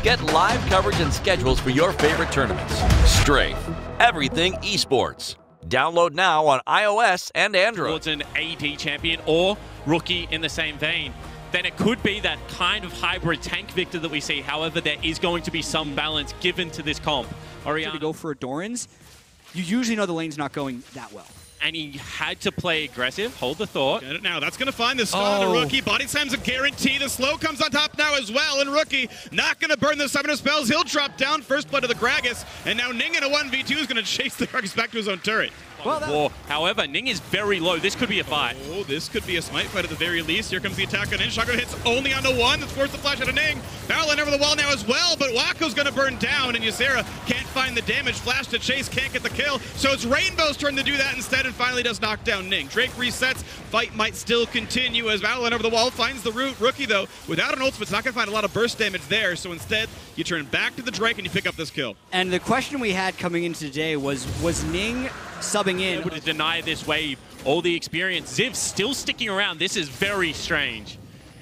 Get live coverage and schedules for your favorite tournaments. Strafe, everything esports. Download now on iOS and Android. Towards an AD champion or rookie in the same vein, then it could be that kind of hybrid tank Victor that we see. However, there is going to be some balance given to this comp. Orianna to go for Doran's, you usually know the lane's not going that well. And he had to play aggressive. Hold the thought. Get it now. That's going to find the stun on the Rookie. Body slam's a guarantee. The slow comes on top now as well. And Rookie not going to burn the summoner spells. He'll drop down. First blood to the Gragas. And now Ning in a 1v2 is going to chase the Gragas back to his own turret. Well, however, Ning is very low. This could be a fight. Oh, this could be a smite fight at the very least. Here comes the attack on in. Shotgun hits only on the one. That's forced the flash out of Ning. Barreling over the wall now as well, but Wako's going to burn down, and Ysera can't find the damage. Flash to chase, can't get the kill. So it's Rainbow's turn to do that instead, and finally does knock down Ning. Drake resets. Fight might still continue as Barreling over the wall finds the root. Rookie, though, without an ultimate, it's not going to find a lot of burst damage there. So instead, you turn back to the Drake and you pick up this kill. And the question we had coming into today was Ning subbing in? Able to deny this wave, all the experience. Ziv still sticking around. This is very strange.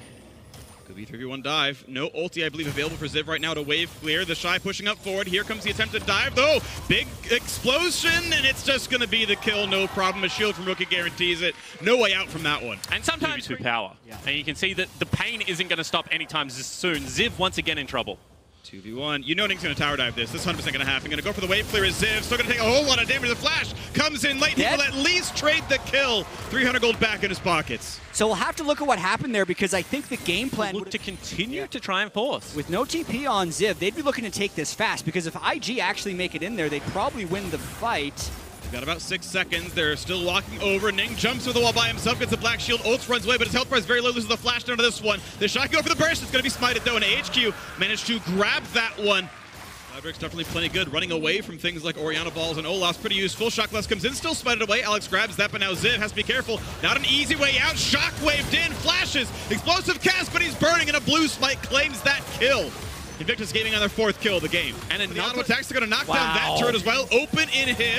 Could be 3v1 dive. No ulti, I believe, available for Ziv right now to wave clear. The Shy pushing up forward. Here comes the attempted dive, though. Big explosion, and it's just going to be the kill. No problem. A shield from Rookie guarantees it. No way out from that one. And sometimes with power. Yeah. And you can see that the pain isn't going to stop anytime soon. Ziv once again in trouble. 2v1. You know Ning's going to tower dive this. This is 100% going to happen. Going to go for the wave clear as Ziv. Still going to take a whole lot of damage. The flash comes in late. He will at least trade the kill. 300 gold back in his pockets. So we'll have to look at what happened there, because I think the game plan look to continue to try and force. With no TP on Ziv, they'd be looking to take this fast, because if IG actually make it in there, they'd probably win the fight. Got about 6 seconds. They're still walking over. Ning jumps through the wall by himself, gets a black shield. Ults runs away, but his health bar is very low. Loses the flash down to this one. The shot go for the burst. It's going to be smited, though, and AHQ managed to grab that one. Cloudrick's definitely plenty good, running away from things like Orianna balls and Olaf's pretty useful. Shockless comes in, still smited away. Alex grabs that, but now Ziv has to be careful. Not an easy way out. Shockwaved in, flashes, explosive cast, but he's burning, and a blue smite claims that kill. Invictus Gaming on their 4th kill of the game. And the auto attacks are going to knock down that turret as well. Open inhib,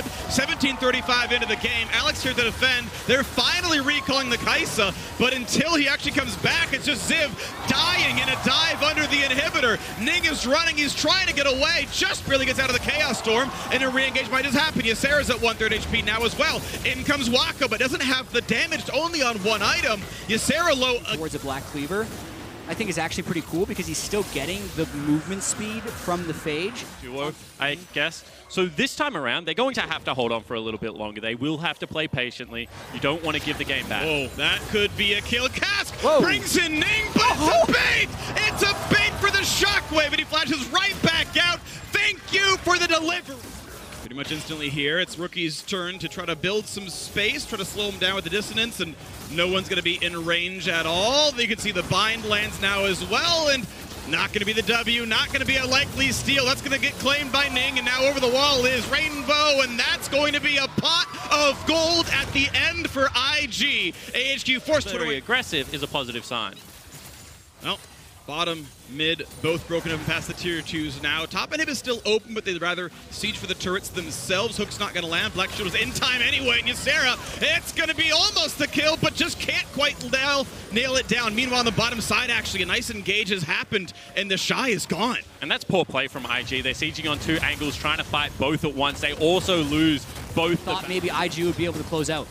17:35 into the game. Alex here to defend. They're finally recalling the Kai'Sa, but until he actually comes back, it's just Ziv dying in a dive under the inhibitor. Ning is running, he's trying to get away, just barely gets out of the Chaos Storm, and a re-engage might just happen. Ysera's at 1/3 HP now as well. In comes Wako, but doesn't have the damage, only on one item. Ysera low. Towards a Black Cleaver, I think is actually pretty cool, because he's still getting the movement speed from the Phage. Duo, I guess. So this time around, they're going to have to hold on for a little bit longer. They will have to play patiently. You don't want to give the game back. Oh, that could be a kill. Cask brings in Ning, but it's a bait! It's a bait for the Shockwave, and he flashes right back out. Thank you for the delivery. Pretty much instantly here, it's Rookie's turn to try to build some space, try to slow him down with the dissonance, and no one's going to be in range at all. You can see the bind lands now as well, and not going to be the W, not going to be a likely steal. That's going to get claimed by Ning, and now over the wall is Rainbow, and that's going to be a pot of gold at the end for IG. AHQ forced to very aggressive is a positive sign. Well, bottom, mid, both broken up past the tier 2s now. Top inhib is still open, but they'd rather siege for the turrets themselves. Hook's not going to land. Black Shield is in time anyway, and Ysera, it's going to be almost the kill, but just can't quite nail it down. Meanwhile, on the bottom side, actually, a nice engage has happened, and the Shy is gone. And that's poor play from IG. They're sieging on 2 angles, trying to fight both at once. They also lose both. Thought maybe IG would be able to close out.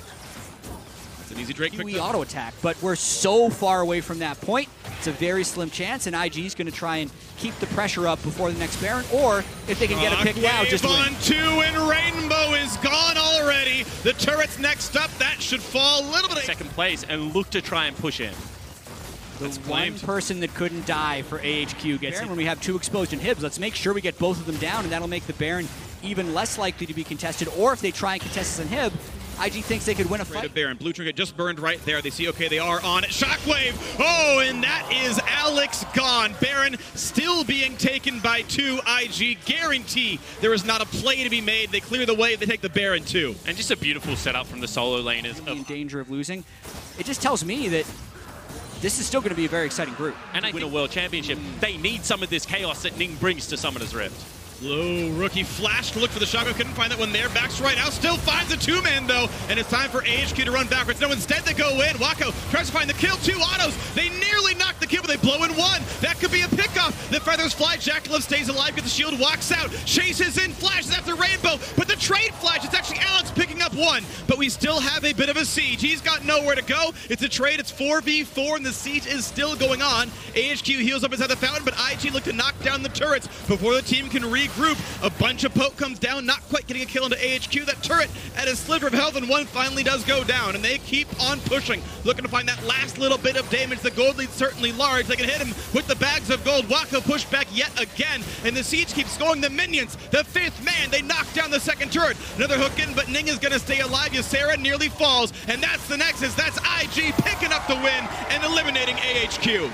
It's an easy Drake pick. Auto attack, but we're so far away from that point. It's a very slim chance, and IG is going to try and keep the pressure up before the next Baron, or if they can get a pick now, just on win. 2, and Rainbow is gone already. The turret's next up. That should fall a little bit. Second place, and look to try and push in. The one person that couldn't die for AHQ gets in. When we have 2 exposed inhibs, let's make sure we get both of them down, and that'll make the Baron even less likely to be contested, or if they try and contest this inhib, IG thinks they could win a fight. Baron. Blue Trinket just burned right there. They see, okay, they are on it. Shockwave! Oh, and that is Alex gone. Baron still being taken by 2. IG guarantee there is not a play to be made. They clear the way. They take the Baron too. And just a beautiful setup from the solo laners. In danger of losing. It just tells me that this is still going to be a very exciting group. And I win a world championship. They need some of this chaos that Ning brings to Summoner's Rift. Low Rookie flash to look for the shotgun. Couldn't find that one there. Backs right out. Still finds a 2-man though. And it's time for AHQ to run backwards. No, instead they go in. Wako tries to find the kill. 2 autos. They nearly knock the kill, but they blow in 1. That could be a pickoff. The Feather Feathers fly, Jackalove stays alive, gets the shield, walks out, chases in, flashes after Rainbow, but the trade flash, it's actually Alex picking up one, but we still have a bit of a siege. He's got nowhere to go. It's a trade, it's 4v4, and the siege is still going on. AHQ heals up inside the fountain, but IG look to knock down the turrets before the team can regroup. A bunch of poke comes down, not quite getting a kill into AHQ. That turret at a sliver of health, and one finally does go down, and they keep on pushing, looking to find that last little bit of damage. The gold lead's certainly large. They can hit him with the bags of gold. Wako push back yet again, and the siege keeps going. The minions, the fifth man, they knock down the second turret. Another hook in, but Ning is going to stay alive. Ysera nearly falls, and that's the Nexus. That's IG picking up the win and eliminating AHQ.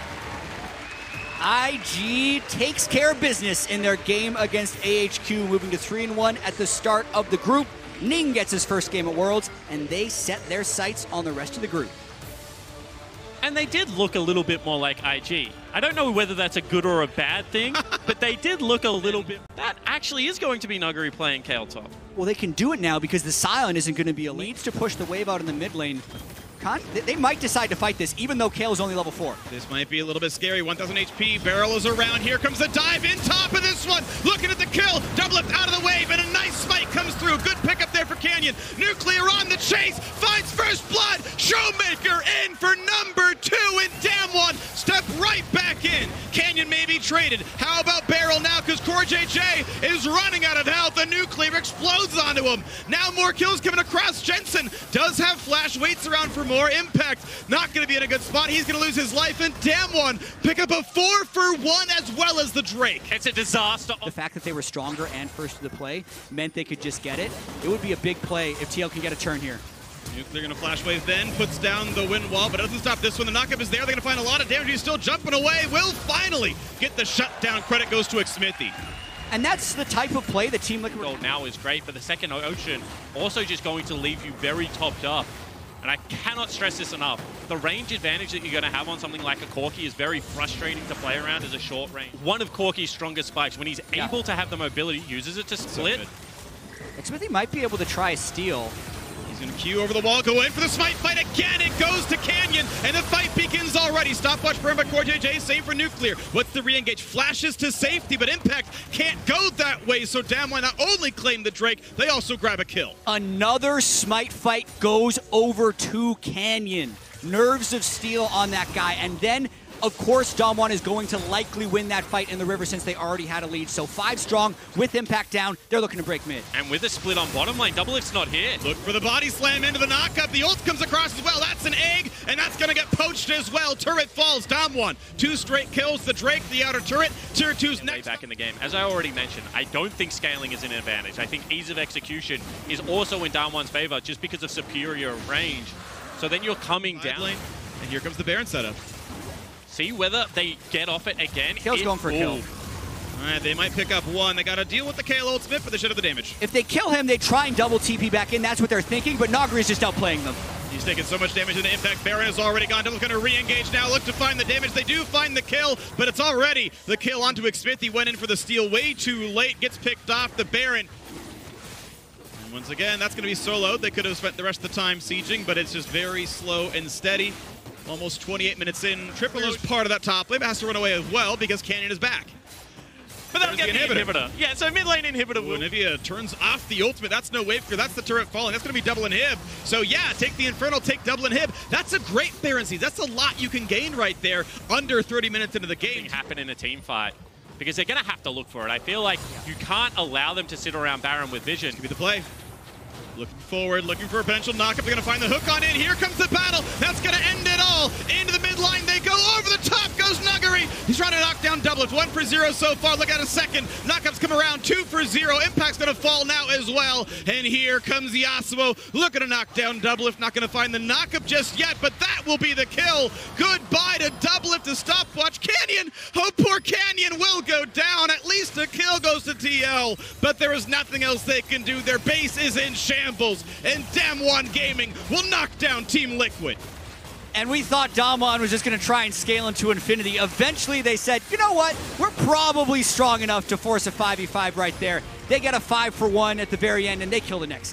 IG takes care of business in their game against AHQ, moving to 3-1 at the start of the group. Ning gets his first game at Worlds, and they set their sights on the rest of the group. And they did look a little bit more like IG. I don't know whether that's a good or a bad thing, but they did look a little bit... That actually is going to be Nuguri playing Kayle top. Well, they can do it now because the Scion isn't going to be elite. Needs to push the wave out in the mid lane. They might decide to fight this, even though Kayle is only level 4. This might be a little bit scary. 1,000 HP. Beryl is around. Here comes the dive in top of this one. Looking at the kill. Doublelift out of the wave, and a nice smite comes through. Good pickup there for Canyon. Nuclear on the chase. Finds first blood. Showmaker in for number 2, and Damwon step right back in. Canyon may be traded. How about Beryl now? Because CoreJJ is running out of health. The nuclear explodes onto him. Now more kills coming across. Jensen does have flash. Waits around for more impact. Not going to be in a good spot. He's going to lose his life, and Damwon pick up a 4-for-1 as well as the Drake. It's a disaster. The fact that they were stronger and first to the play meant they could just get it. It would be a big play if TL can get a turn here. Nuclear gonna flash wave then, puts down the wind wall, but it doesn't stop this one. The knockup is there. They're gonna find a lot of damage. He's still jumping away. Will finally get the shutdown. Credit goes to Xmithie. And that's the type of play that Team Liquid... Gold now is great, but the second Ocean also just going to leave you very topped up. And I cannot stress this enough. The range advantage that you're going to have on something like a Corki is very frustrating to play around as a short range. One of Corki's strongest spikes, when he's able to have the mobility, uses it to split. Xmithie might be able to try a steal. He's going to queue over the wall, go in for the smite fight again. It goes to Canyon, and the fight begins already. Stopwatch burned by CoreJJ, same for Nuclear. What's the re-engage? Flashes to safety, but Impact can't go that way, so Damwon not only claim the Drake, they also grab a kill. Another smite fight goes over to Canyon. Nerves of steel on that guy, and then of course, Damwon is going to likely win that fight in the river since they already had a lead. So 5 strong with impact down. They're looking to break mid. And with a split on bottom lane, Doublelift's not here. Look for the body slam into the knockup. The ult comes across as well. That's an egg, and that's going to get poached as well. Turret falls. Damwon, 2 straight kills. The Drake, the outer turret. Tier 2's next. Back in the game. As I already mentioned, I don't think scaling is an advantage. I think ease of execution is also in Damwon's favor just because of superior range. So then you're coming down. Lane, and here comes the Baron setup. See whether they get off it again. Kale's going for a kill. All right, they might pick up one. They got to deal with the Kayle ultimate, but they should have the damage. If they kill him, they try and double TP back in. That's what they're thinking, but Nuguri is just outplaying them. He's taking so much damage in the impact. Baron is already gone. Double's going to re-engage now. Look to find the damage. They do find the kill, but it's already the kill onto Xmithie. Went in for the steal way too late. Gets picked off. The Baron. And once again, that's going to be soloed. They could have spent the rest of the time sieging, but it's just very slow and steady. Almost 28 minutes in. Triple is part of that top lane, but has to run away as well because Canyon is back. But that'll get the inhibitor. Yeah, so mid lane inhibitor will. Nivea turns off the ultimate. That's no wave clear. That's the turret falling. That's going to be double inhib. So yeah, take the Infernal, take double inhib. That's a great Baron siege. That's a lot you can gain right there under 30 minutes into the game. Happen in a team fight because they're going to have to look for it. I feel like you can't allow them to sit around Baron with vision. Could be the play. Looking forward, looking for a potential knockup. They're going to find the hook on in. Here comes the battle. That's going to end it all. Into the mid line. They go over the top. Goes Nuguri. He's trying to knock down Doublelift. 1 for 0 so far. Look at a second. Knockups come around. 2 for 0. Impact's going to fall now as well. And here comes Yasuo. Looking to knock down Doublelift. Not going to find the knockup just yet, but that will be the kill. Goodbye to Doublelift to stopwatch. Canyon. Oh, poor Canyon will go down. At least a kill goes to TL, but there is nothing else they can do. Their base is in shambles, and Damwon Gaming will knock down Team Liquid. And we thought Damwon was just going to try and scale into infinity. Eventually they said, you know what? We're probably strong enough to force a 5v5 right there. They get a 5-for-1 at the very end, and they kill the Nexus.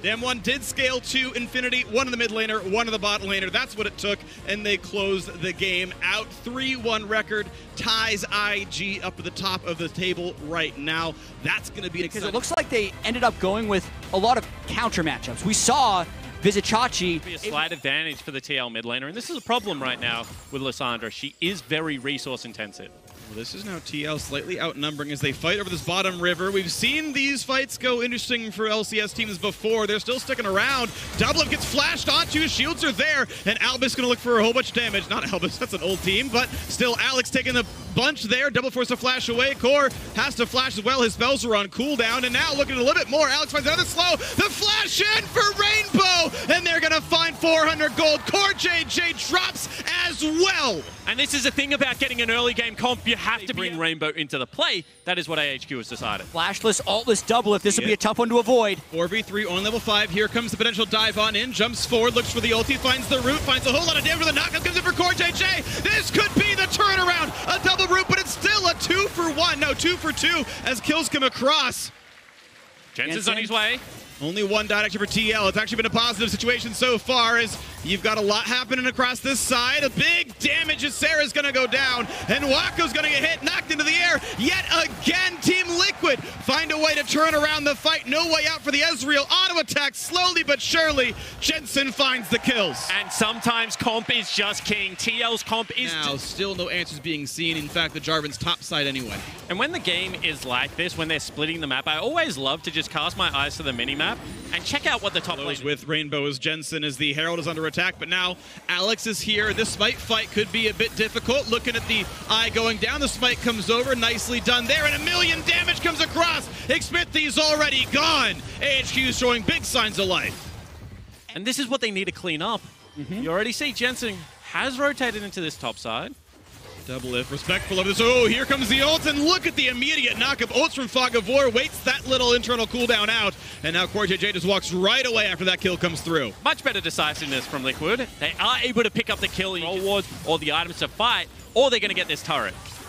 Damwon did scale to infinity, one in the mid laner, one in the bot laner. That's what it took, and they closed the game out. 3-1 record, ties IG up at the top of the table right now. That's going to be because it looks like they ended up going with a lot of counter matchups. We saw Vizicsacsi be a slight advantage for the TL mid laner, and this is a problem right now with Lissandra. She is very resource intensive. Well, this is now TL slightly outnumbering as they fight over this bottom river. We've seen these fights go interesting for LCS teams before. They're still sticking around. Doublelift gets flashed onto, shields are there, and Albus gonna look for a whole bunch of damage. Not Albus, that's an old team, but still Alex taking a bunch there. Double force to flash away. Core has to flash as well. His spells are on cooldown, and now looking a little bit more. Alex finds another slow. The flash in for Rainbow, and they're gonna find 400 gold. Core JJ drops as well. And this is the thing about getting an early game comp. You have to bring Rainbow into the play. That is what AHQ has decided. Flashless, altless, Doublelift. This will be a tough one to avoid. 4v3 on level 5. Here comes the potential dive on in. Jumps forward, looks for the ulti, finds the root, finds a whole lot of damage with a knockup. Comes in for Core JJ. This could be the turnaround. A double root, but it's still a 2-for-1. No, 2-for-2 as kills come across. Jensen's on his way. Only one died actually for TL. It's actually been a positive situation so far as you've got a lot happening across this side. A big damage as Sarah's going to go down, and Waco's going to get hit, knocked into the air. Yet again, Team Liquid find a way to turn around the fight. No way out for the Ezreal. Auto attack slowly but surely. Jensen finds the kills. And sometimes comp is just king. TL's comp is... Now, still no answers being seen. In fact, the Jarvan's top side anyway. And when the game is like this, when they're splitting the map, I always love to just cast my eyes to the minimap and check out what the top lane is. With Rainbow as Jensen as the Herald is under attack, but now Alex is here. This smite fight could be a bit difficult. Looking at the eye going down, the smite comes over, nicely done there, and 1 million damage comes across. Xmithie's already gone. AHQ is showing big signs of life. And this is what they need to clean up. You already see Jensen has rotated into this top side. Doublelift, respectful of this. Oh, here comes the ult, and look at the immediate knock-up. Ults from Fog of War, waits that little internal cooldown out, and now Core JJ just walks right away after that kill comes through. Much better decisiveness from Liquid. They are able to pick up the kill rewards or the items to fight, or they're going to get this turret.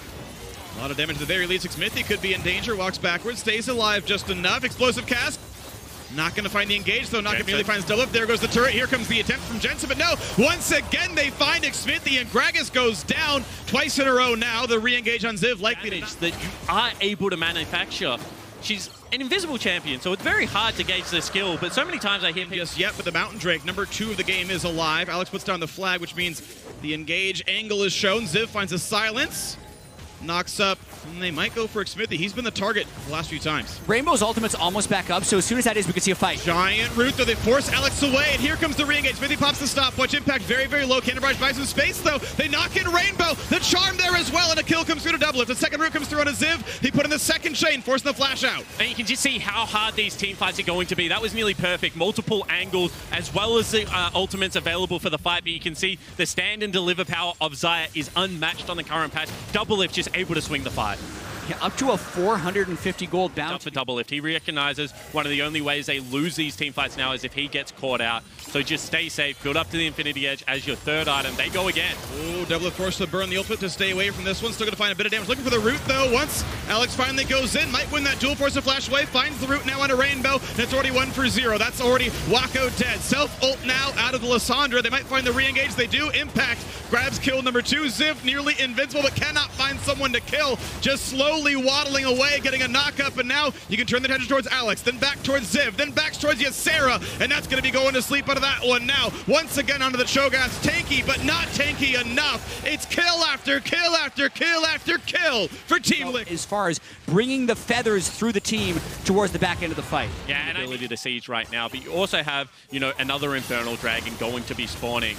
A lot of damage at the very least. Xmithie could be in danger, walks backwards, stays alive just enough. Explosive cast. Not going to find the engage, though. Not going to immediately finds Doublelift. There goes the turret. Here comes the attempt from Jensen, but no. Once again, they find Xmithie, and Gragas goes down twice in a row now. The re-engage on Ziv likely to... that you are able to manufacture. She's an invisible champion, so it's very hard to gauge the skill, but so many times I hear... Just yet, but the Mountain Drake, number 2 of the game, is alive. Alex puts down the flag, which means the engage angle is shown. Ziv finds a silence. Knocks up, and they might go for Xmithie. He's been the target the last few times. Rainbow's ultimate's almost back up, so as soon as that is, we can see a fight. Giant root, though. They force Alex away, and here comes the re-engage. Xmithie pops the stopwatch. Impact very, very low. Cannon Barrage buys some space, though. They knock in Rainbow. The charm there as well, and a kill comes through to Doublelift. The second root comes through on a Ziv. He put in the second chain, forcing the flash out. And you can just see how hard these team fights are going to be. That was nearly perfect. Multiple angles, as well as the ultimates available for the fight, but you can see the stand and deliver power of Xayah is unmatched on the current patch. Doublelift just able to swing the fight. Yeah, up to a 450 gold bounty. For Doublelift. He recognizes one of the only ways they lose these team fights now is if he gets caught out. So just stay safe, build up to the Infinity Edge as your third item. They go again. Oh, Doublelift forced to burn the ultimate to stay away from this one. Still going to find a bit of damage. Looking for the root, though. Once Alex finally goes in, might win that duel, force to flash away, finds the root now on a Rainbow, and it's already 1-for-0. That's already Wako dead. Self-ult now out of the Lissandra. They might find the re-engage. They do. Impact grabs kill number 2. Ziv nearly invincible, but cannot find someone to kill. Just slowly waddling away, getting a knock-up, and now you can turn the attention towards Alex, then back towards Ziv, then back towards Ysera, and that's going to be going to sleep out of that one now. Once again onto the Cho'Gath. Tanky, but not tanky enough. It's kill after kill after kill after kill for Team Liquid. As far as bringing the feathers through the team towards the back end of the fight. Yeah, and ability to siege right now, but you also have, you know, another Infernal Dragon going to be spawning.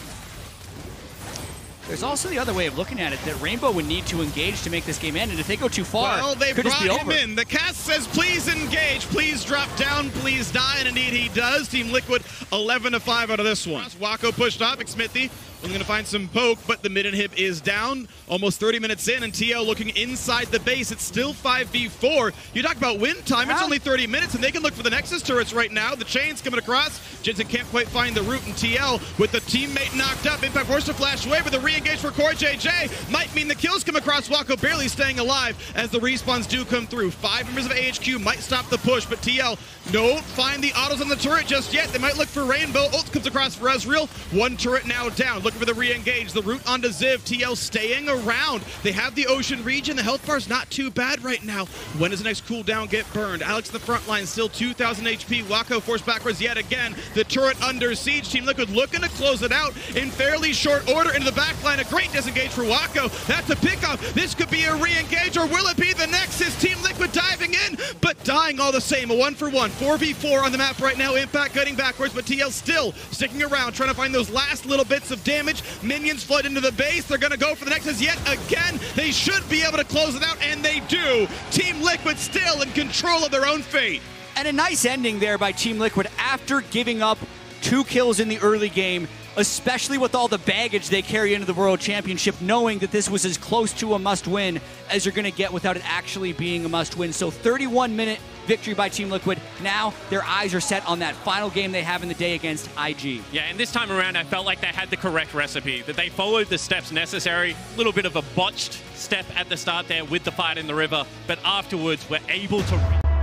There's also the other way of looking at it, that Rainbow would need to engage to make this game end, and if they go too far, well, they could brought just be him over. in. The cast says, please engage, please drop down, please die, and indeed he does. Team Liquid 11-5 out of this one. Wako pushed off. Xmithie We're going to find some poke, but the mid-inhib is down. Almost 30 minutes in, and TL looking inside the base. It's still 5v4. You talk about win time, it's only 30 minutes, and they can look for the Nexus turrets right now. The chain's coming across. Jensen can't quite find the route, and TL, with the teammate knocked up, Impact forced to flash away, but the re-engage for CoreJJ might mean the kills come across. Wako barely staying alive as the respawns do come through. 5 members of AHQ might stop the push, but TL don't find the autos on the turret just yet. They might look for Rainbow. Ult comes across for Ezreal. One turret now down, looking for the re-engage. The route onto Ziv. TL staying around. They have the Ocean region. The health bar's not too bad right now. When does the next cooldown get burned? Alex the front line, still 2,000 HP. Wako forced backwards yet again. The turret under siege. Team Liquid looking to close it out in fairly short order into the back line. A great disengage for Wako. That's a pickoff. This could be a re-engage, or will it be the Nexus? Team Liquid diving in, but dying all the same. A 1-for-1. 4v4 on the map right now. Impact cutting backwards, but TL still sticking around, trying to find those last little bits of damage. Minions flood into the base. They're going to go for the Nexus yet again. They should be able to close it out, and they do. Team Liquid still in control of their own fate. And a nice ending there by Team Liquid after giving up 2 kills in the early game, especially with all the baggage they carry into the World Championship, knowing that this was as close to a must-win as you're going to get without it actually being a must-win. So 31-minute victory by Team Liquid. Now their eyes are set on that final game they have in the day against IG. Yeah, and this time around I felt like they had the correct recipe, that they followed the steps necessary. A little bit of a botched step at the start there with the fight in the river, but afterwards were able to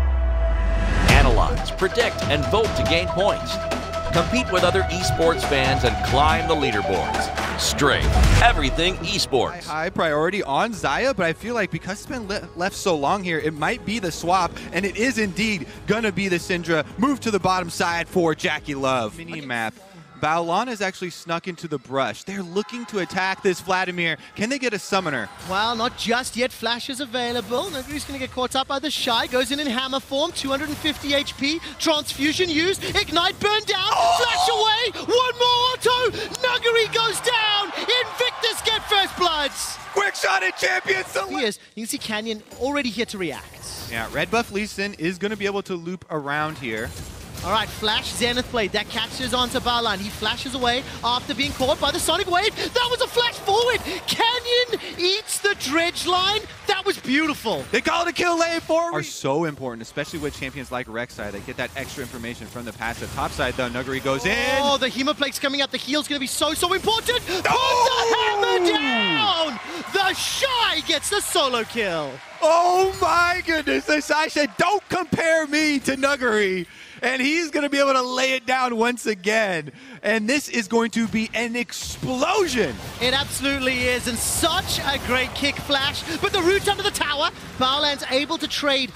analyze, predict, and vote to gain points. Compete with other esports fans and climb the leaderboards. Strafe, everything esports. High priority on Xayah, but I feel like because it's been left so long here, it might be the swap, and it is indeed gonna be the Syndra. Move to the bottom side for Jackie Love. Mini map. Baolan has actually snuck into the brush. They're looking to attack this Vladimir. Can they get a summoner? Well, not just yet. Flash is available. Nuguri's going to get caught up by the Shy. Goes in hammer form. 250 HP. Transfusion used. Ignite burned down. Flash away. One more auto. Nuguri goes down. Invictus get first bloods. Quick shot at Champions. Yes, you can see Canyon already here to react. Yeah, red buff Lee Sin is going to be able to loop around here. All right, Flash, Zenith Blade, that catches onto Baolan. He flashes away after being caught by the Sonic Wave. That was a flash forward. Canyon eats the dredge line. That was beautiful. They call it a kill lane for are so important, especially with champions like Rek'Sai. They get that extra information from the passive. Top side, though, Nuguri goes in. Oh, the Hemoplate's coming up. The heal's going to be so important. Put the hammer down. The Shy gets the solo kill. Oh, my goodness. The Shy said, don't compare me to Nuguri. And he's going to be able to lay it down once again. And this is going to be an explosion. It absolutely is. And such a great kick Flash. But the route under the tower, Baolan's able to trade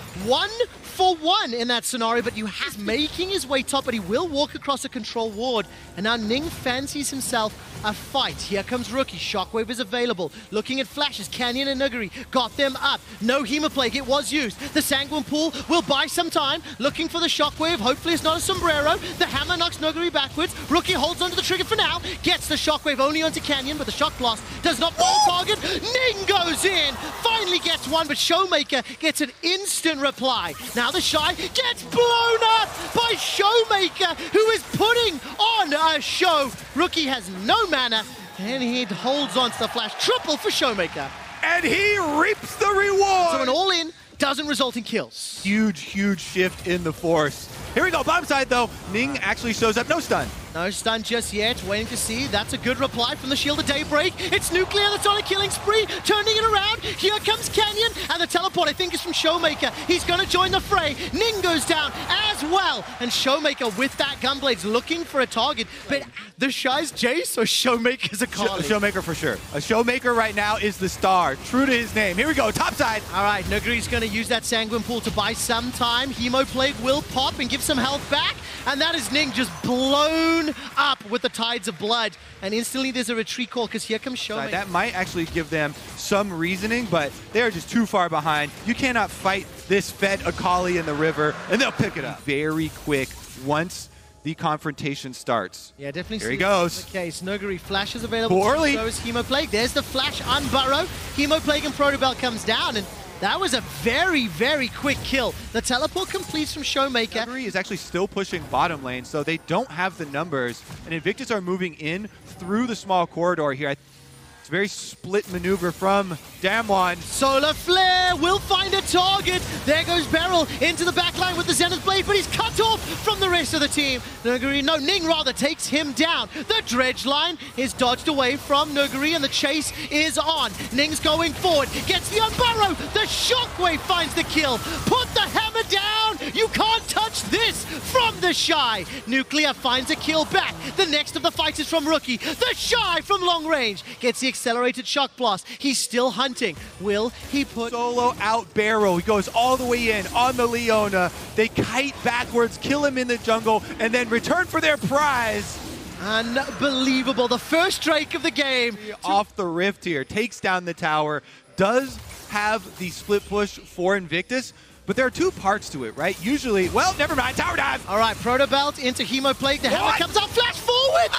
1-for-1 in that scenario. But he's making his way top, but he will walk across a control ward. And now Ning fancies himself a fight. Here comes Rookie. Shockwave is available. Looking at flashes. Canyon and Nuguri got them up. No Hemoplague. It was used. The Sanguine Pool will buy some time. Looking for the Shockwave. Hopefully it's not a sombrero. The hammer knocks Nuguri backwards. Rookie holds onto the trigger for now. Gets the Shockwave only onto Canyon, but the Shock Blast does not find target. Ning goes in. Finally gets one, but Showmaker gets an instant reply. Now the Shy gets blown up by Showmaker, who is putting on a show. Rookie has no mana, and he holds on to the flash. Triple for Showmaker. And he reaps the reward. So an all-in doesn't result in kills. Huge, huge shift in the force. Here we go, bottom side though. Ning actually shows up, no stun. No stun just yet, waiting to see. That's a good reply from the Shield of Daybreak. It's Nuclear that's on a killing spree, turning it around. Here comes Canyon, and the teleport I think is from Showmaker. He's going to join the fray. Ning goes down as well, and Showmaker with that Gunblade's looking for a target, but the Shy's Jace or Showmaker's a Kali? Showmaker for sure. A Showmaker right now is the star, true to his name. Here we go, top side. All right, Nuguri's going to use that Sanguine Pool to buy some time. Hemoplague will pop and give some health back, and that is Ning just blown up with the Tides of Blood, and instantly there's a retreat call because here comes Showmaker. That might actually give them some reasoning, but they're just too far behind. You cannot fight this Fed Akali in the river, and they'll pick it up very quick once the confrontation starts. Yeah, definitely. Here he goes. The case. Nuguri flash is available. Poorly. So is Hemoplague. There's the flash on Burrow. Hemoplague and Protobell comes down, and That was a very, very quick kill. The teleport completes from Showmaker. Nuguri is actually still pushing bottom lane, so they don't have the numbers. And Invictus are moving in through the small corridor here. It's a very split maneuver from Damwon. Solar Flare will find a target. There goes Beryl into the backline with the Zenith Blade, but he's cut off from the rest of the team. Ning rather takes him down. The Dredge line is dodged away from Nuguri, and the chase is on. Ning's going forward, gets the Unburrow. The Shockwave finds the kill. Put the hammer down. You can't touch this from the Shy. Nuclear finds a kill back. The next of the fights is from Rookie. The Shy from long range gets the accelerated shock blast. He's still hunting. Will he put solo out Beryl? He goes all the way in on the Leona. They kite backwards, kill him in the jungle, and then return for their prize. Unbelievable. The first Drake of the game. Off the rift here, takes down the tower, does have the split push for Invictus, but there are two parts to it, right? Usually, well, never mind, tower dive. All right, Protobelt into Hemoplague. The hammer comes out, flash forward.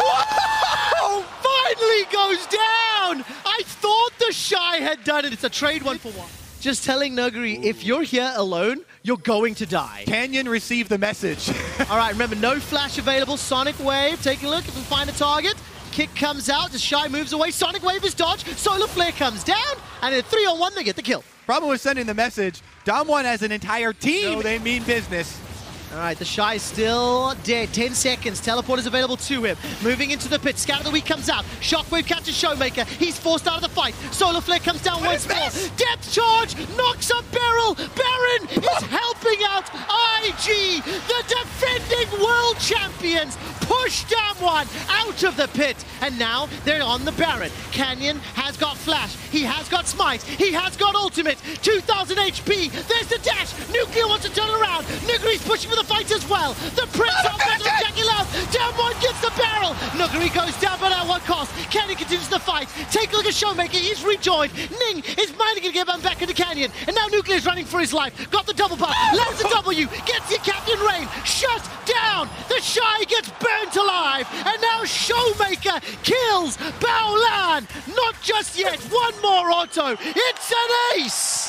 Whoa! Finally goes down. I thought the Shy had done it. It's a trade 1-for-1. Just telling Nuguri, if you're here alone, you're going to die. Canyon received the message. All right, remember, no flash available. Sonic Wave, taking a look if we find a target. Kick comes out, the Shy moves away. Sonic Wave is dodged. Solar Flare comes down, and in a 3-on-1, they get the kill. Problem with sending the message, Damwon has an entire team. No, they mean business. All right, the Shy is still dead. 10 seconds. Teleport is available to him. Moving into the pit. Scout of the Week comes out. Shockwave catches Showmaker. He's forced out of the fight. Solar Flare comes down once more. Depth charge knocks up Beryl. Baron is helping out IG. The defending world champions push Damwon out of the pit. And now they're on the Baron. Canyon has got flash. He has got smite. He has got ultimate. 2,000 HP. There's the dash. Nuclear wants to turn around. Nuguri's pushing for the fight as well. The Prince of Jackie Love. Damwon gets the barrel. Nuguri goes down, but at what cost? Canyon continues the fight. Take a look at Showmaker. He's rejoined. Ning is managing to get him back into Canyon. And now Nuclear is running for his life. Got the double buff. Lands the W. Gets the Captain Rain. Shut down. The Shy gets burnt alive. And now Showmaker kills Baolan. Not just yet. One more auto. It's an ace.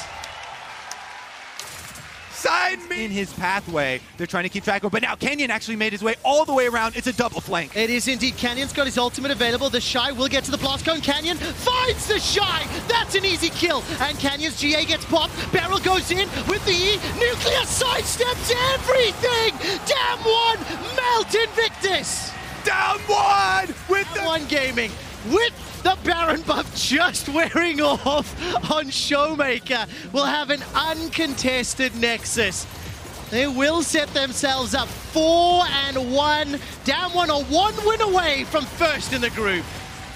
Sign me in his pathway. They're trying to keep track of him, but now Canyon actually made his way all the way around. It's a double flank. It is indeed. Canyon's got his ultimate available. The Shy will get to the blast cone. Canyon finds the Shy. That's an easy kill. And Canyon's GA gets popped. Beryl goes in with the E. Nuclear sidesteps everything. Damwon melt Invictus. Damwon with the Damwon Gaming with the Baron buff just wearing off on Showmaker. Will have an uncontested Nexus. They will set themselves up 4-1. Damwon are one win away from first in the group.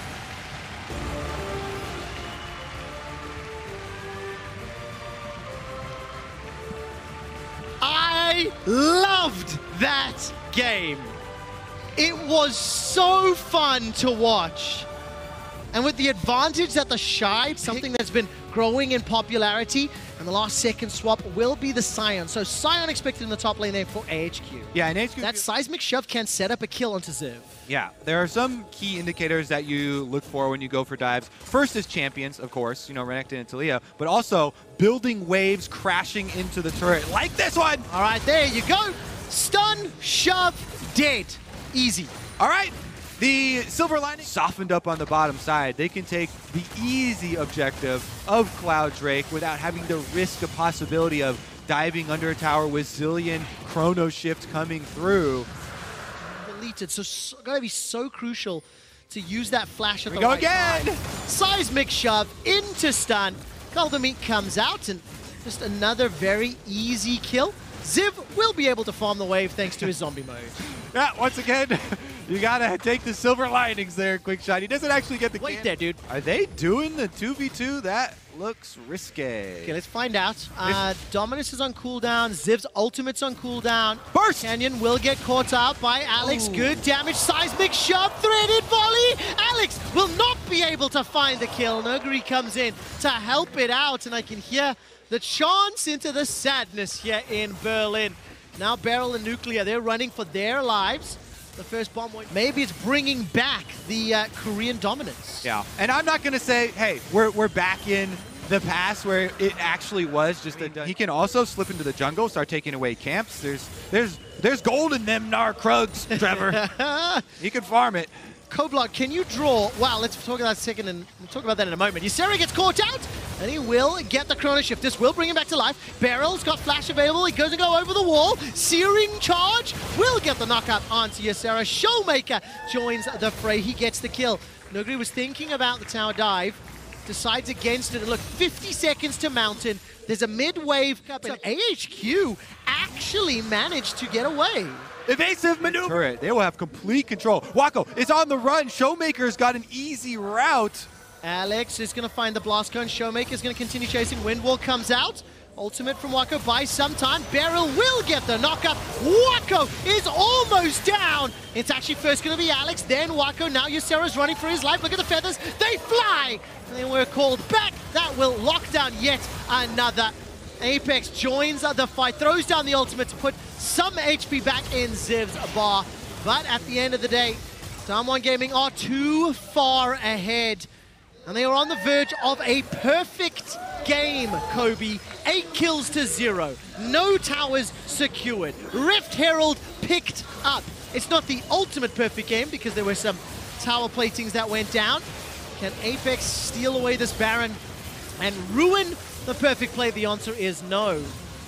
I loved that game. It was so fun to watch. And with the advantage that the Shy, something that's been growing in popularity, and the last second swap will be the Sion. So Sion expected in the top lane there for AHQ. Yeah, and AHQ... That seismic shove can set up a kill onto Ziv. Yeah, there are some key indicators that you look for when you go for dives. First is champions, of course, you know, Renekton and Taliyah, but also building waves, crashing into the turret, like this one! All right, there you go. Stun, shove, dead. Easy. All right. The Silver Lining softened up on the bottom side. They can take the easy objective of Cloud Drake without having to risk a possibility of diving under a tower with Zilean Chrono Shift coming through. Deleted, so gotta be so crucial to use that flash at the right time. Again! Seismic shove into stun. Goldemeat comes out and just another very easy kill. Ziv will be able to farm the wave thanks to his zombie mode. Yeah, once again, you gotta take the Silver Linings there, Quickshot. He doesn't actually get the Wait there, dude. Are they doing the 2v2? That looks risky. Okay, let's find out. Dominus is on cooldown. Ziv's ultimate's on cooldown. Burst! Canyon will get caught out by Alex. Ooh. Good damage. Seismic shove. Threaded volley. Alex will not be able to find the kill. Nuguri comes in to help it out, and I can hear the chants into the sadness here in Berlin. Now Beryl and Nuclear, they're running for their lives. The first bomb went. Maybe it's bringing back the Korean dominance. Yeah, and I'm not going to say, hey, we're back in the pass where it actually was just he can also slip into the jungle, start taking away camps. There's gold in them Narkrugs, Trevor. He can farm it. Koblock, can you draw? Wow, let's talk about that second, and we'll talk about that in a moment. Ysera gets caught out, and he will get the Chrono Shift. This will bring him back to life. Barrel's got flash available. He goes and go over the wall. Searing Charge will get the knockout onto Ysera. Showmaker joins the fray. He gets the kill. Nuguri was thinking about the tower dive, decides against it. And look, 50 seconds to Mountain. There's a mid-wave up, and AHQ actually managed to get away. Evasive maneuver. They will have complete control. Wako is on the run. Showmaker's got an easy route. Alex is going to find the blast cone. Showmaker is going to continue chasing. Windwall comes out. Ultimate from Wako buys some time. Beryl will get the knockup. Wako is almost down. It's actually first going to be Alex, then Wako. Now Ysera's running for his life. Look at the feathers. They fly. They were called back. That will lock down yet another. Apex joins the fight, throws down the ultimate to put some HP back in Ziv's bar. But at the end of the day, Damwon Gaming are too far ahead. And they are on the verge of a perfect game, Kobe. 8 kills to 0. No towers secured. Rift Herald picked up. It's not the ultimate perfect game because there were some tower platings that went down. Can Apex steal away this Baron and ruin the perfect play? The answer is no.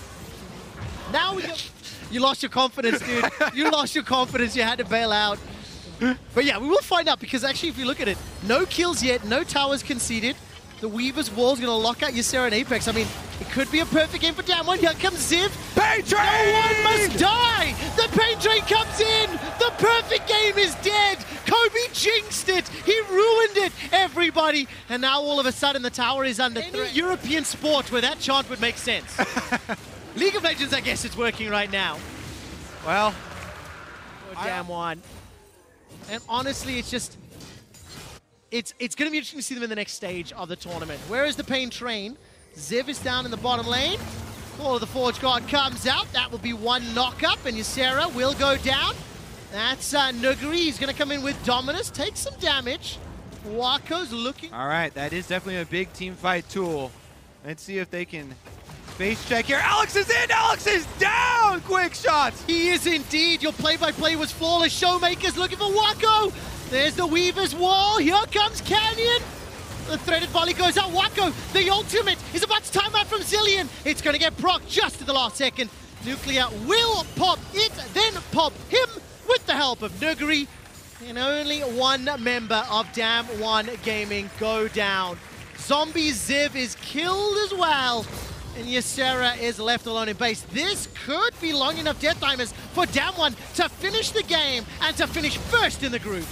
Now we go. You lost your confidence, dude. You lost your confidence. You had to bail out. But yeah, we will find out because actually, if you look at it, no kills yet, no towers conceded. The Weaver's Wall is going to lock out Ysera and Apex. I mean, it could be a perfect game for Damwon. Here comes Ziv. Pain Train! No one must die! The Pain Train comes in! The perfect game is dead! Kobe jinxed it! He ruined it, everybody! And now all of a sudden the tower is under threat. European sport where that chant would make sense. League of Legends, I guess it's working right now. Well, Damwon. And honestly, it's just... It's going to be interesting to see them in the next stage of the tournament. Where is the Pain Train? Ziv is down in the bottom lane. Call of the Forge Guard comes out. That will be one knock-up, and Ysera will go down. That's Nuguri. He's going to come in with Dominus, take some damage. Wako's looking... All right, that is definitely a big team fight tool. Let's see if they can face check here. Alex is in! Alex is down! Quick shots! He is indeed. Your play-by-play was flawless. Showmaker's looking for Wako. There's the Weaver's Wall. Here comes Canyon. The threaded volley goes out. Wako, the ultimate, is about to time out from Zilean. It's going to get proc just at the last second. Nuclear will pop it, then pop him with the help of Nuguri. And only one member of Damwon Gaming go down. Zombie Ziv is killed as well. And Ysera is left alone in base. This could be long enough death timers for Damwon to finish the game and to finish first in the group.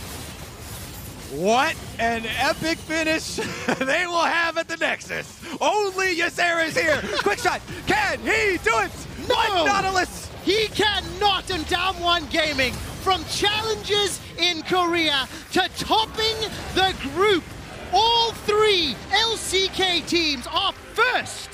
What an epic finish they will have at the Nexus. Only Ysera is here. Quick shot. Can he do it? No! One Nautilus. He cannot. And Damwon Gaming, from challenges in Korea to topping the group, all 3 LCK teams are first.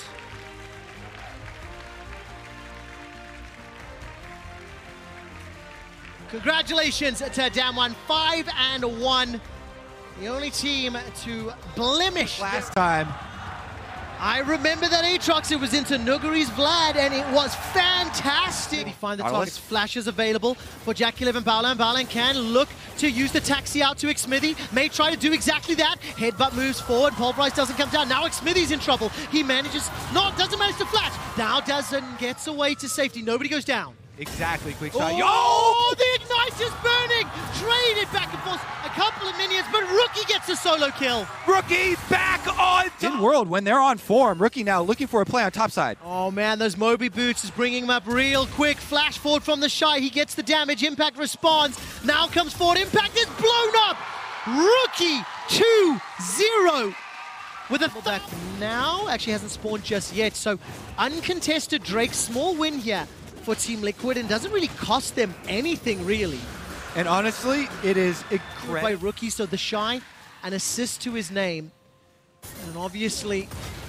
Congratulations to Damwon, 5-1. The only team to blemish last time. I remember that Aatrox, it was into Nuguri's Vlad, and it was fantastic. He find the targets. Flashes available for JackeyLive and Baolan. Baolan can look to use the taxi out to Xmithy. May try to do exactly that. Headbutt moves forward. Pulverize doesn't come down. Now Xmithy's in trouble. He manages, doesn't manage to flash. Now doesn't, gets away to safety. Nobody goes down. Exactly, quick shot. Oh, the Ignite is burning! Traded back and forth a couple of minions, but Rookie gets a solo kill. Rookie back on top. In World, when they're on form, Rookie now looking for a play on top side. Oh man, those Moby boots is bringing him up real quick. Flash forward from the Shy, he gets the damage. Impact responds. Now comes forward. Impact is blown up. Rookie 2-0. With a back now, actually hasn't spawned just yet. So uncontested Drake, small win here for Team Liquid, and doesn't really cost them anything, really. And honestly, it is incredible. By Rookie, so the Shy, an assist to his name. And obviously,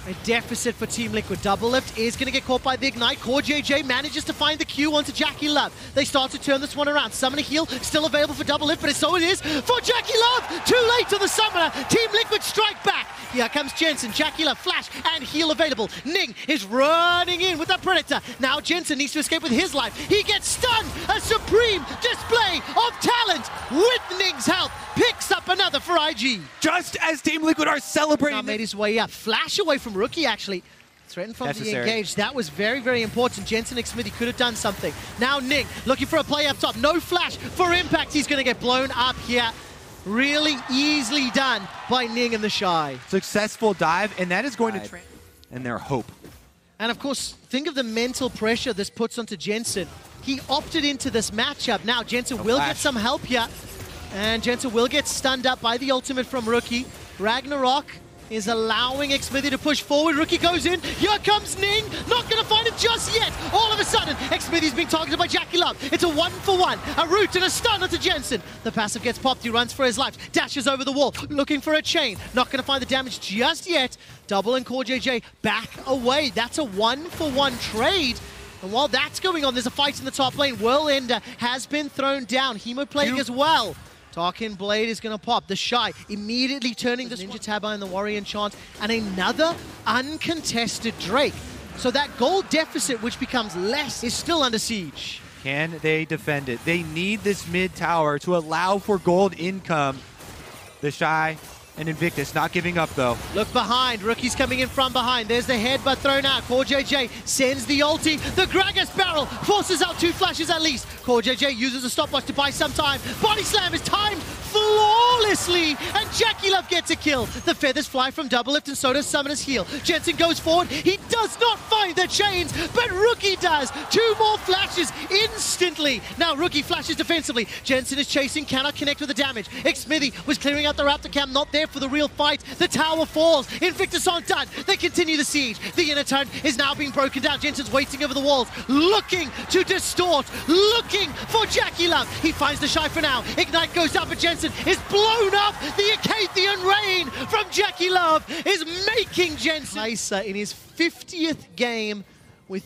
A deficit for Team Liquid. Double Lift is going to get caught by the Ignite. CoreJJ manages to find the Q onto JackeyLove. They start to turn this one around. Summon a heal, still available for Double Lift, but so it is for JackeyLove. Too late to the Summoner. Team Liquid strike back. Here comes Jensen. JackeyLove, flash, and heal available. Ning is running in with the Predator. Now Jensen needs to escape with his life. He gets stunned. A supreme display of talent with Ning's help. Picks up another for IG. Just as Team Liquid are celebrating. Now made his way up. Flash away from Rookie, actually. Threatened from the engage. That was very, very important. Jensen and Xmithie could have done something. Now Ning looking for a play up top. No flash for Impact. He's going to get blown up here. Really easily done by Ning and the Shy. Successful dive, and that is going to train and their hope. And of course, think of the mental pressure this puts onto Jensen. He opted into this matchup. Now Jensen will get some help here. And Jensen will get stunned up by the ultimate from Rookie. Ragnarok is allowing Xmithie to push forward. Rookie goes in. Here comes Ning. Not going to find it just yet. All of a sudden, Xmithie's being targeted by JackeyLove. It's a 1-for-1. A root and a stun onto Jensen. The passive gets popped. He runs for his life. Dashes over the wall. Looking for a chain. Not going to find the damage just yet. Double and CoreJJ back away. That's a 1-for-1 trade. And while that's going on, there's a fight in the top lane. Whirlender has been thrown down. Hemo playing as well. Tarkin Blade is going to pop. The Shy immediately turning the Ninja Tabba and the Warrior Enchant, and another uncontested Drake. So that gold deficit, which becomes less, is still under siege. Can they defend it? They need this mid tower to allow for gold income. The Shy and Invictus not giving up, though. Look behind. Rookie's coming in from behind. There's the headbutt thrown out. CoreJJ sends the ulti. The Gragas barrel forces out 2 flashes at least. CoreJJ uses a stopwatch to buy some time. Body slam is timed flawlessly, and JackeyLove gets a kill. The feathers fly from Double Lift, and so does Summoner's Heal. Jensen goes forward. He does not find the chains, but Rookie does. 2 more flashes instantly. Now Rookie flashes defensively. Jensen is chasing, cannot connect with the damage. Xmithie was clearing out the Raptor camp, not there for the real fight. The tower falls. Invictus aren't done. They continue the siege. The inner turn is now being broken down. Jensen's waiting over the walls, looking to distort, looking for JackeyLove. He finds the Shy for now. Ignite goes up, but Jensen is blown up. The Acathian Rain from JackeyLove is making Jensen Heiser in his 50th game with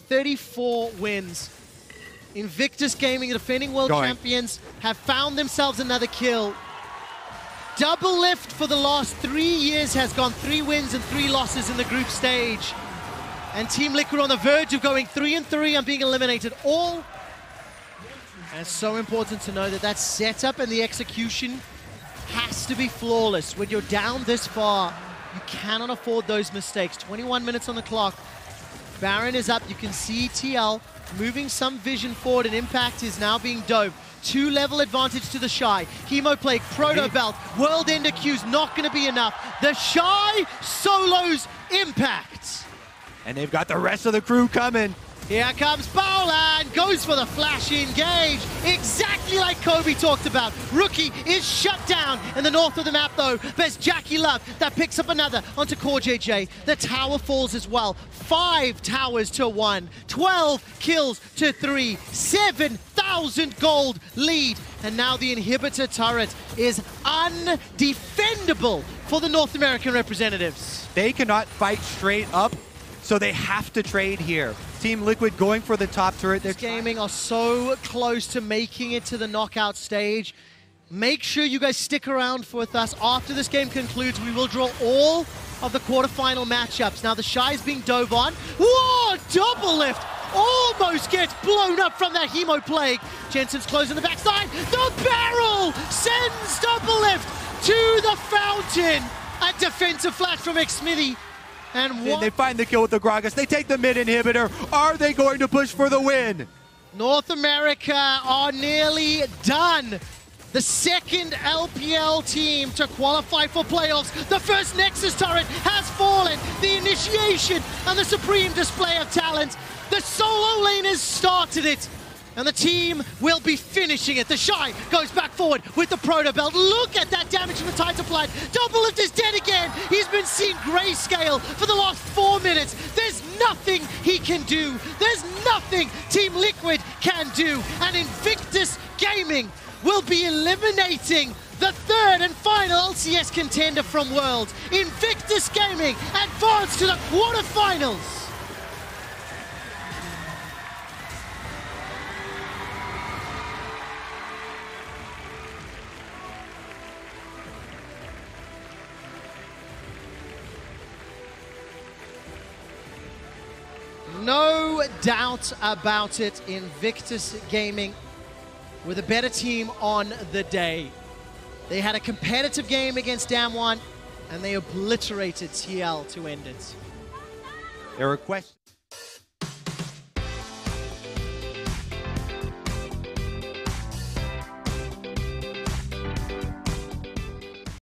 34 wins. Invictus Gaming, the defending world champions, have found themselves another kill. Double Lift for the last 3 years has gone 3 wins and 3 losses in the group stage. And Team Liquid on the verge of going 3-3 and being eliminated. All. And it's so important to know that that setup and the execution has to be flawless. When you're down this far, you cannot afford those mistakes. 21 minutes on the clock. Baron is up. You can see TL moving some vision forward, and Impact is now being dove. 2-level advantage to the Shy. Hemo Plague, Proto Belt, World Ender Q's not going to be enough. The Shy solos Impact. And they've got the rest of the crew coming. Here comes Baolan, goes for the flash engage, exactly like Kobe talked about. Rookie is shut down in the north of the map though. There's JackeyLove that picks up another onto CoreJJ. The tower falls as well. 5 towers to 1, 12 kills to 3, 7,000 gold lead. And now the inhibitor turret is undefendable for the North American representatives. They cannot fight straight up, so they have to trade here. Team Liquid going for the top turret. This Gaming are so close to making it to the knockout stage. Make sure you guys stick around with us. After this game concludes, we will draw all of the quarterfinal matchups. Now the Shy is being dove on. Whoa, Double Lift! Almost gets blown up from that Hemo Plague. Jensen's closing the backside. The barrel sends Double Lift to the fountain. A defensive flash from Xmithie. And they find the kill with the Gragas. They take the mid inhibitor. Are they going to push for the win? North America are nearly done. The second LPL team to qualify for playoffs. The first Nexus turret has fallen. The initiation and the supreme display of talent. The solo laners started it. And the team will be finishing it. The Shy goes back forward with the Proto Belt. Look at that damage from the Titan Flight. Double Lift is dead again. He's been seeing grayscale for the last 4 minutes. There's nothing he can do. There's nothing Team Liquid can do. And Invictus Gaming will be eliminating the third and final LCS contender from Worlds, Invictus Gaming, advance to the quarterfinals. No doubt about it, Invictus Gaming were the better team on the day. They had a competitive game against Damwon, and they obliterated TL to end it. There are questions.